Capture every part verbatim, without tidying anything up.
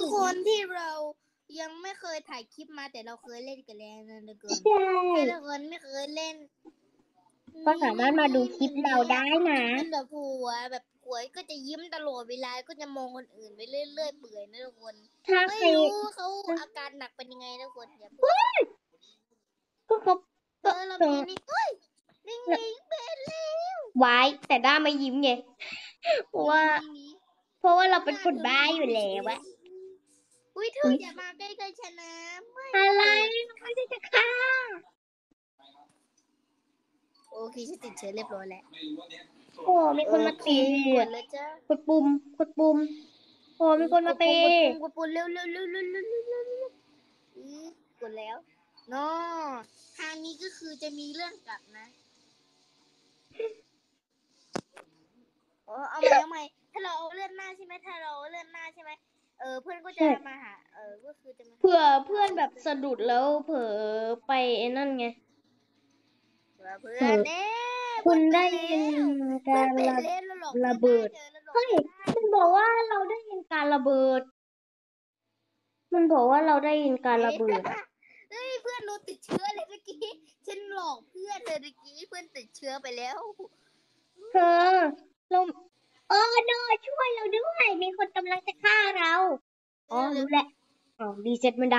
คนที่เรายังไม่เคยถ่ายคลิปมาแต่เราเคยเล่นกันแล้วนะทุกคนใช่ถ้าทุกคนไม่เคยเล่นก็สามารถมาดูคลิปเราได้นะมันแบบหัวแบบหัวก็จะยิ้มตลอดเวลาก็จะมองคนอื่นไปเรื่อยๆเปื่อยนะทุกคนถ้าใครไม่รู้เขาอาการหนักเป็นยังไงนะทุกคนอย่าพูดก็เขาเออเรามีนี่เฮ้ยลิงลิงเป็นแล้วไว้แต่ด้าไม่ยิ้มไงเพราะว่า เพราะว่าเราเป็นคนบ้าอยู่แล้วอะอุ้ยเธออย่ามาใกล้ๆฉันนะไม่อะไรไม่ได้จะฆ่าโอเคฉันติดเชื้อเรียบร้อยแล้วโอ้มีคนมาตีกดเลยจ้ากดปุ่มกดปุ่มโอ้มีคนมาตีกดปุ่มกดปุ่มเร็วเร็วเร็วเร็วเร็วเร็วเร็วเร็วกดแล้วเนาะทางนี้ก็คือจะมีเรื่องกลับนะเออเอาใหม่เอาใหม่ถ้าเราเอาเลื่อนหน้าใช่ไหมถ้าเราเลื่อนหน้าใช่ไหมเออเพื่อนก็จะมาหาเออก็คือจะมาเผื่อเพื่อนแบบสะดุดแล้วเผลอไปไอ้นั่นไงเพื่อนเพื่อนเน่คุณได้ยินการระระเบิดเฮ้ยมันบอกว่าเราได้ยินการระเบิด มันบอกว่าเราได้ยินการระเบิดเฮ้ยเพื่อนเราติดเชื้อเลยเมื่อกี้ฉันหลอกเพื่อนเลยเมื่อกี้เพื่อนติดเชื้อไปแล้วเธอเราเออโนช่วยเราด้วย มีคนกำลังจะฆ่าเราอ๋อรู้แล้วอ๋อรีเซ็ตมันได้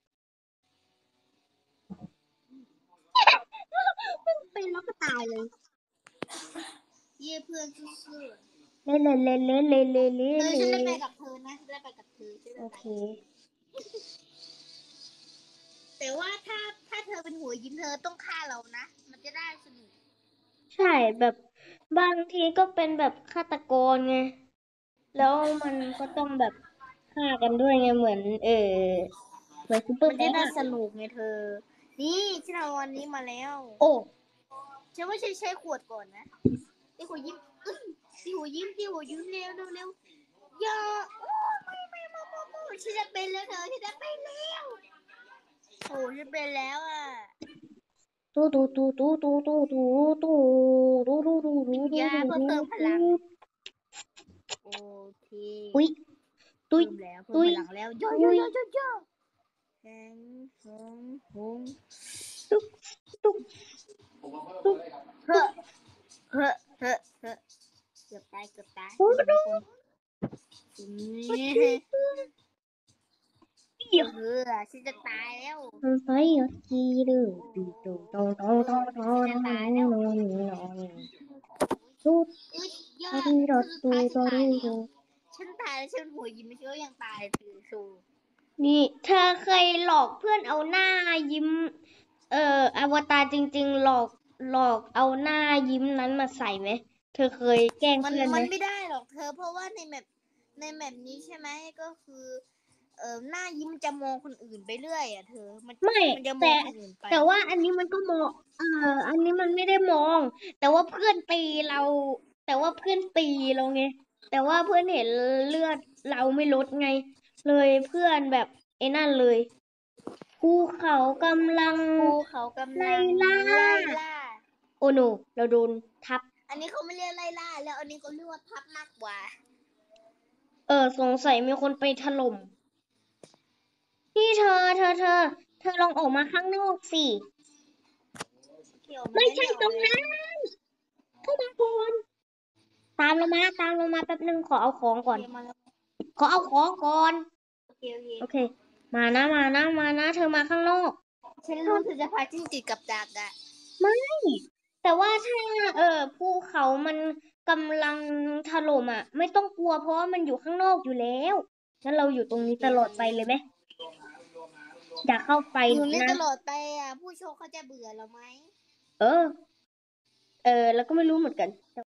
เป็นแล้วก็ตายเลยเย่เพื่อนซื่อเล่นเล่นเล่นเล่นเล่นเล่นเล่ๆเอน อฉันได้ไปเล่นกับเธอนะฉันได้ไปกับเธอฉันได้โอไปเคแต่ว่าถ้าถ้าเธอเป็นหัวยิ้มเธอต้องฆ่าเรานะ มันจะได้สนุกใช่แบบบางทีก็เป็นแบบฆาตกรไง แล้วมันก็ต้องแบบฆ่ากันด้วยไงเหมือน เออเหมือนซูเปอมัร์นแบ็จะคได้อะสนุกไงเธอ นี่ฉันเอาวันนี้มาแล้วโอ้ฉันว่าฉันใช้ขวดก่อนนะตีหัวยิ้มอึ้งตีหัวยิ้มตีหัวยิ้มเร็วเร็วเร็วอย่าโอ้ไม่ไม่ไม่ไม่ไม่ฉันจะเป็นแล้วเธอฉันจะเป็นแล้วโอ้ฉันเป็นแล้วอ่ะตูตูตูตูตูตูตูตูตูตูตูตูยาเพื่อเพิ่มพลัง โอเคอุ้ยตุ้เพิ่ยมแล้วเพิ่มตุ้ยพลังแล้วโยโยโยโยโยแหงหงหงตุ๊กตุ๊กตุ๊กเฮ้อเฮ้อเฮ้อเฮ้อเกือบตายเกือบตายโอ้ดูนี่เดี๋ยวเออฉันจะตายแล้วมันไปอ่ะกีดูดูดูดูดูดูดูฉันจะตายแล้วดูอุ๊ยยดูอดดูคือสุดท้ายฉันตายดูดูแล้ดูวฉันตายแล้วฉันหัวยิ้มไม่ใช่ว่ายังตายคือชูนี่เธอเคยหลอกเพื่อนเอาหน้ายิ้ม เอ่ออวตารจริงๆหลอกหลอกเอาหน้ายิ้มนั้นมาใส่ไหมเธอเคยแกล้งมันเพื่อนไหมมันไม่ได้หรอกเธอ เพราะว่าในแมปในแมปนี้ใช่ไหมก็คือ เอ่อหน้ายิ้มจะมองคนอื่นไปเรื่อยอ่ะเธอมันไม่มันจะมอแต่งคนอื่นไปแต่ว่าอันนี้มันก็มองเอ่ออันนี้มันไม่ได้มอง แต่ว่าเพื่อนตีเรา แต่ว่าเพื่อนตีเราไง แต่ว่าเพื่อนเห็นเลือดเราไม่ลดไง เลยเพื่อนแบบไอ้นั่นเลยภูเขากำลังภูเขากำลังไล่ล่าไล่ล่าโอ้โนเราโดนทับอันนี้เขาไม่เรียกไล่ล่า แล้วอันนี้เขาเรียกว่าทับมากกว่าเออสงสัยมีคนไปถล่มนี่เธอเธอเธอ เธอลองออกมาข้างนอกสิ ไม่ใช่ตรงนั้น เข้ามาก่อน ตามเรามา ตามเรามาแป๊บนึงขอเอาของก่อน ขอเอาของก่อนโอเคโอเคโอเค มานะ มานะ มานะ เธอมาข้างนอกฉันรู้เธอจะพาจิ้งจกกับดักอะไม่ แต่ว่าถ้า เออภูเขามันกำลังถล่มอ่ะ ไม่ต้องกลัวเพราะว่ามันอยู่ข้างนอกอยู่แล้ว งั้นเราอยู่ตรงนี้ตลอดไปเลยไหม อย่าเข้าไปอยู่นี่นะตลอดไปอ่ะ ผู้โชคเขาจะเบื่อเราไหมเออ เออ แล้วก็ไม่รู้เหมือนกัน